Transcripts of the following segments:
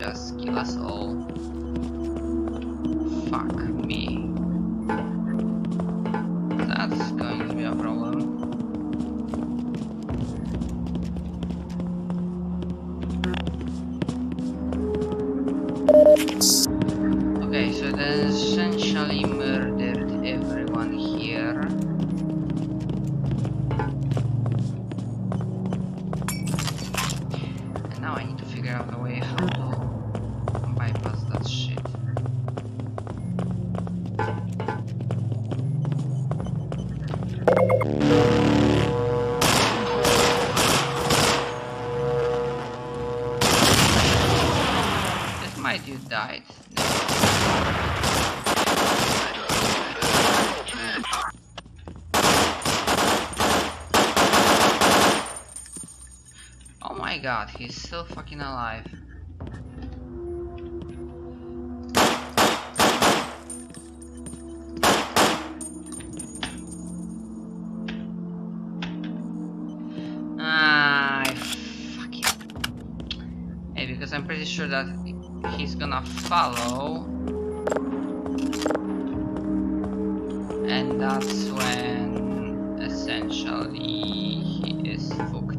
just kill us all. Fuck me. That's going to be a problem. Okay, so they essentially murdered everyone here. And now I need to figure out a way how to bypass that shit. This might you died. Oh my god, he's still fucking alive. Fucking. Hey, because I'm pretty sure that he's gonna follow. And that's when essentially he is fucked.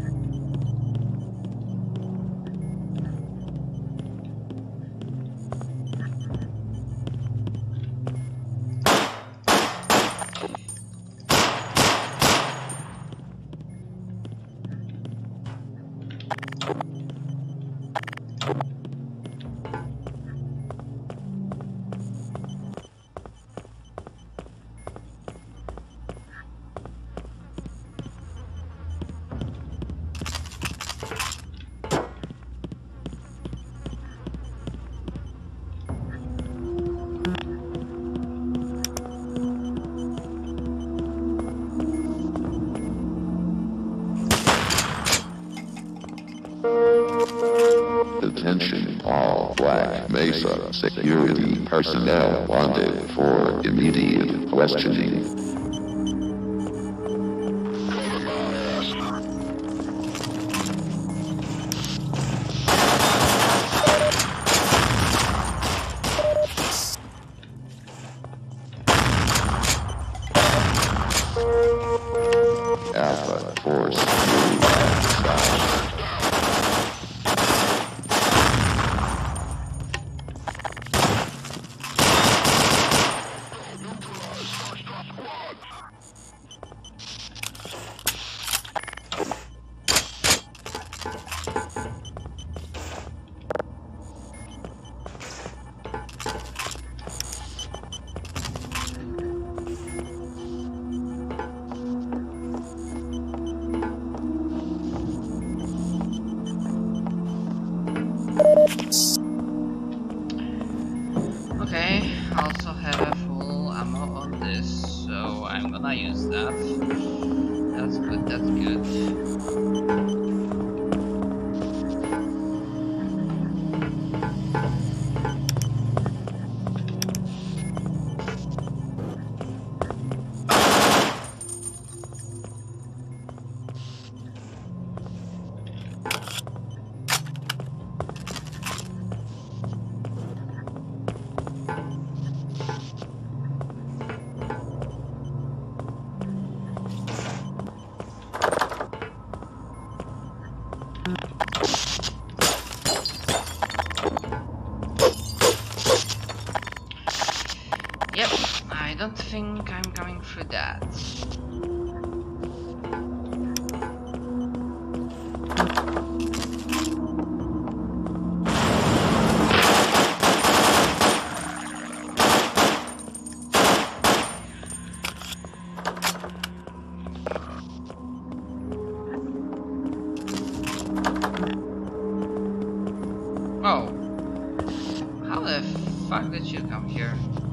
Attention, all Black Mesa security personnel wanted for immediate questioning. Alpha Force move outside. Okay, I also have a full ammo on this, so I'm gonna use that. That's good, that's good. Yep, I don't think I'm coming through that. Oh, how the fuck did you come here?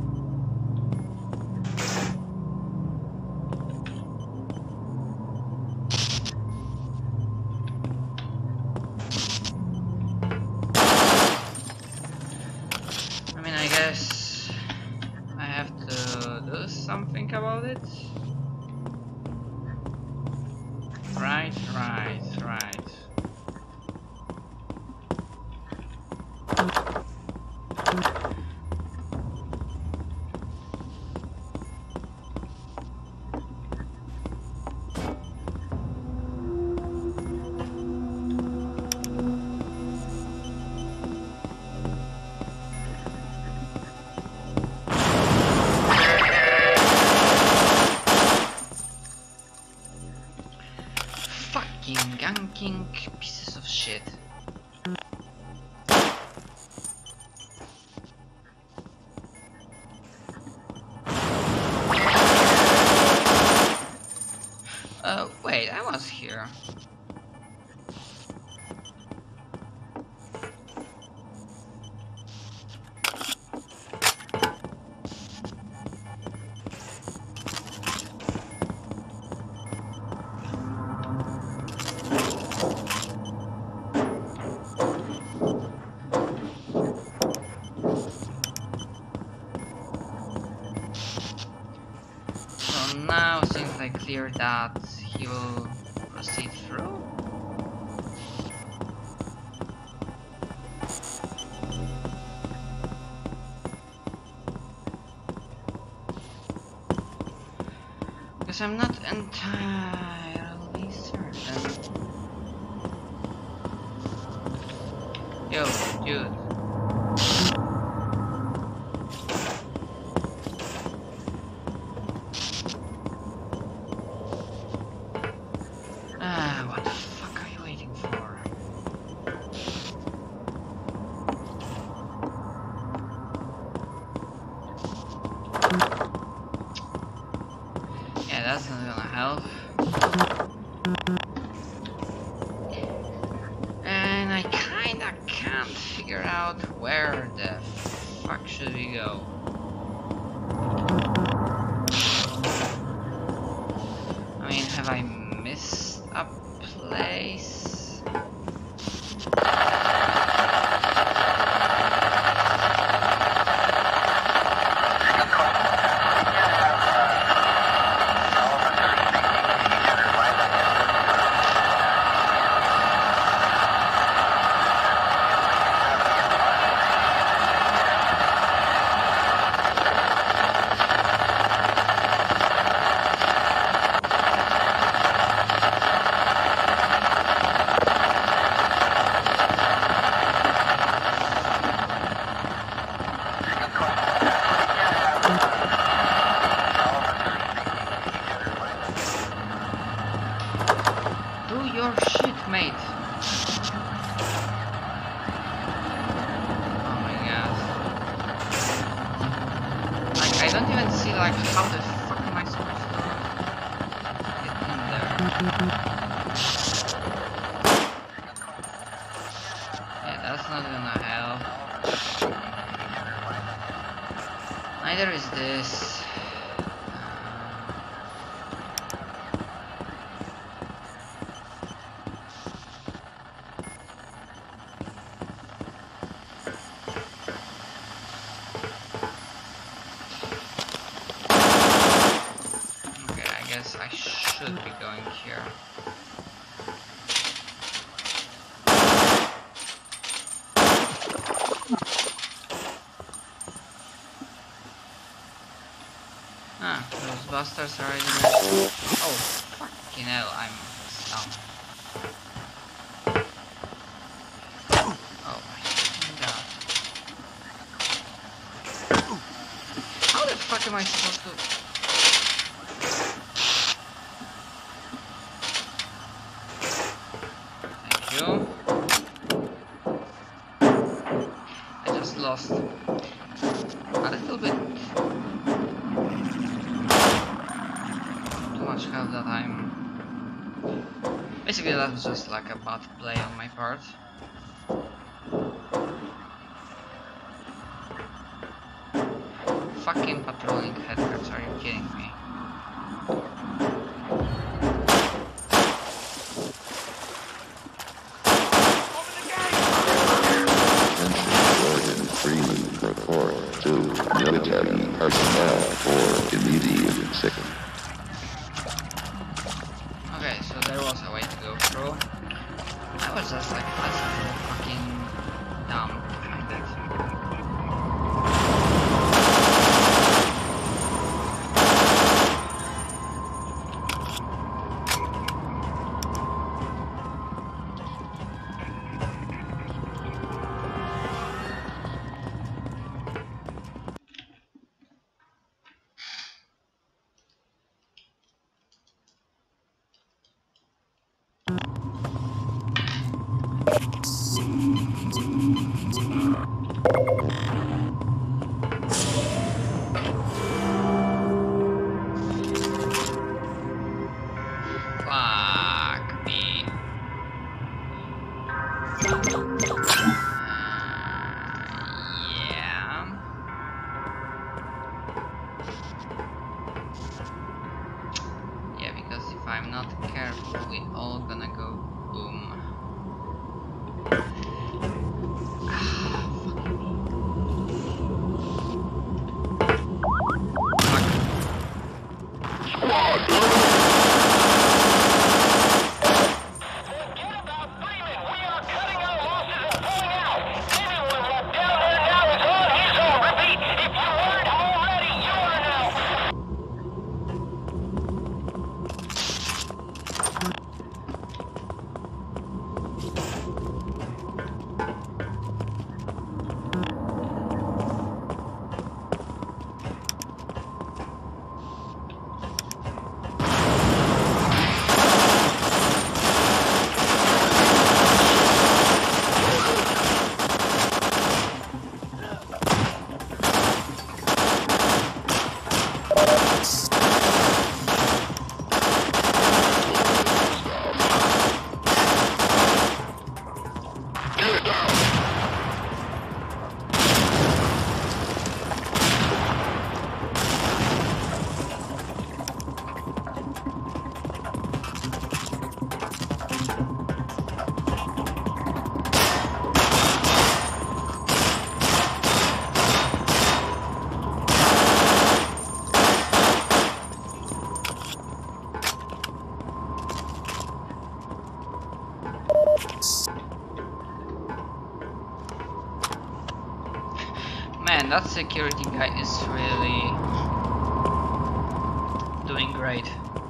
I mean, I guess I have to do something about it. Right. clear that he will proceed through? Because I'm not entirely certain. Yo, dude. What the fuck are you waiting for? Yeah, that's not gonna help. And I kinda can't figure out where the fuck should we go. I mean, have I missed a place? Your shit, mate. Oh my god. Like, I don't even see, like, how the fuck am I supposed to get in there? Yeah, that's not gonna help. Neither is this. I should be going here. Ah, those bastards are already there. Oh, fucking hell, I'm stunned. Oh my god. How the fuck am I supposed to... I just lost a little bit too much health that time. Basically that was just like a bad play on my part. Fucking patrolling headcrabs, are you kidding me? Military personnel for immediate sickness. Okay, so there was a way to go through. I was just like fucking dumb behind it. Fuck me. Yeah. Yeah, because if I'm not careful, we all gonna go boom. Fucking Man, that security guy is really doing great.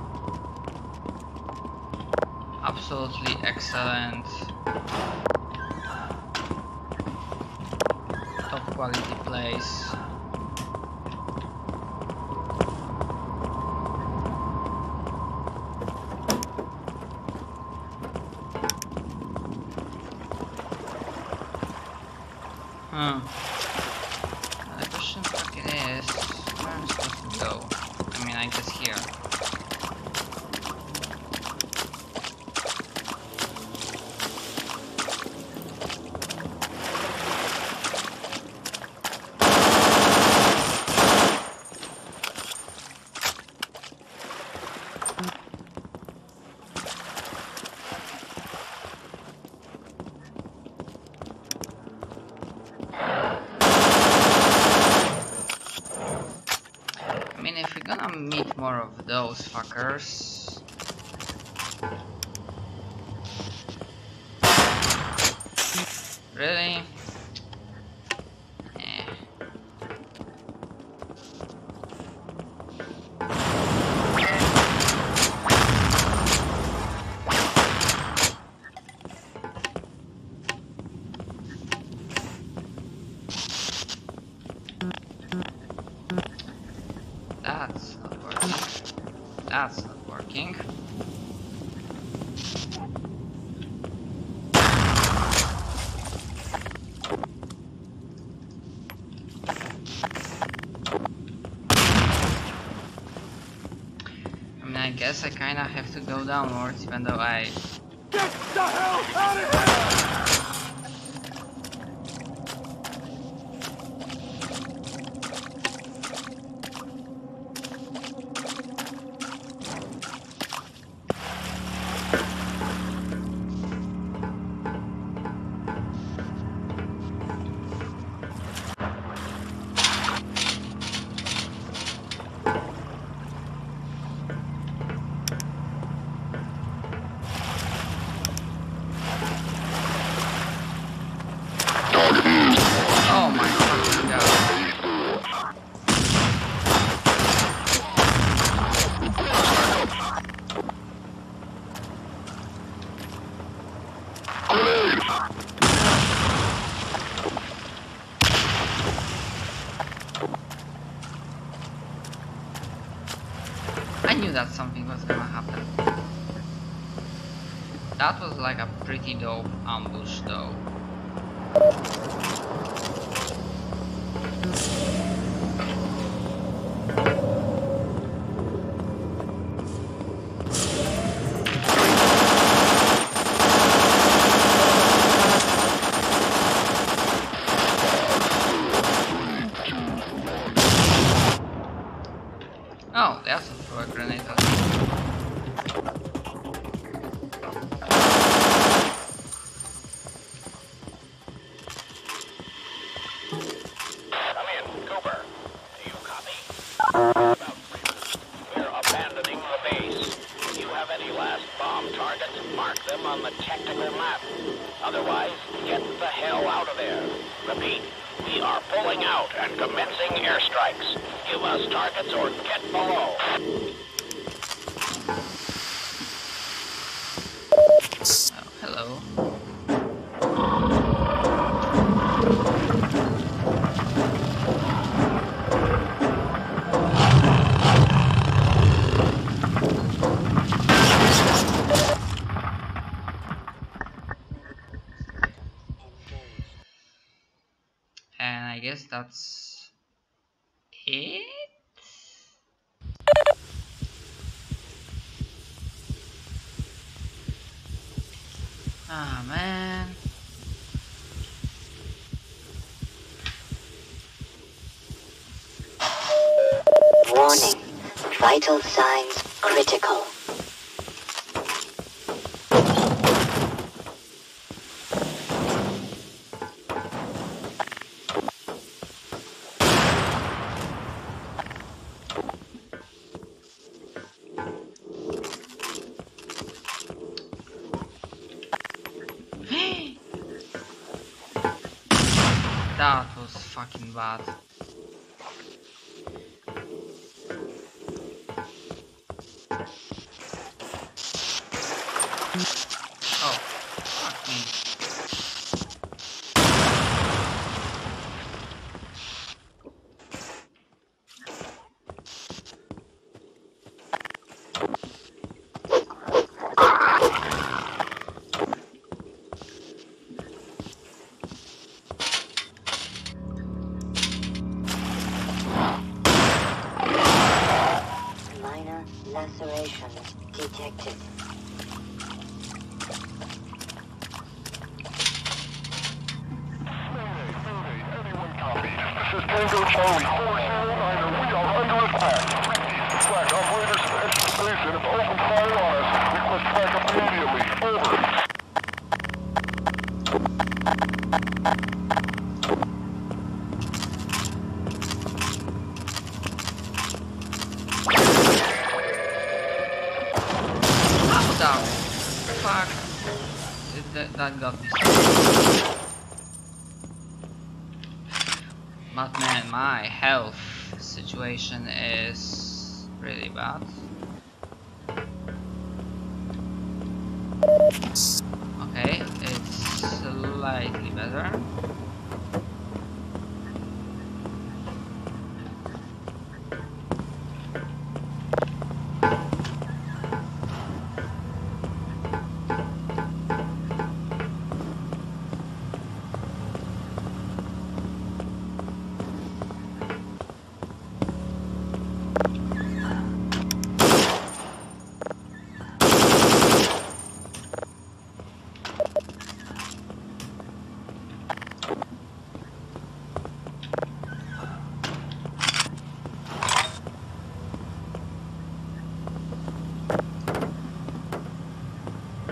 Absolutely excellent. Top quality place. The question fucking is, where am I supposed to go? I mean, I guess here. I mean, if we're gonna meet more of those fuckers. Really? Eh. That's not working. That's not working. I mean, I guess I kinda have to go downwards, even though I... Get the hell out of here! Oh my fucking god. I knew that something was gonna happen. That was like a pretty dope ambush though. Oh, they also threw a grenade at me. Come in, Cooper. Do you copy? About we're abandoning the base. If you have any last bomb targets, mark them on the tactical map. Otherwise, get the hell out of there. Repeat, we are pulling out and commencing airstrikes. Give us targets or get below. Oh, hello. And I guess that's it? Ah, man. Warning. Vital signs critical. That was fucking bad. Oh, fuck me. Minor lacerations detected. Anyone copy? This is Tango Charlie 409er. We are under attack. Repeat, attack operators have entered the base and have opened fire on us. Request backup immediately. Over. What the fuck? That got me. But man, my health situation is really bad. Okay, it's slightly better.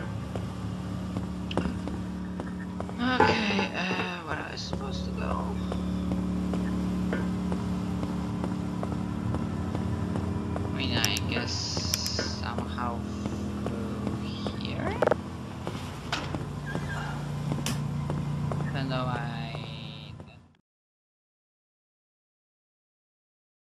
Okay, where am I supposed to go?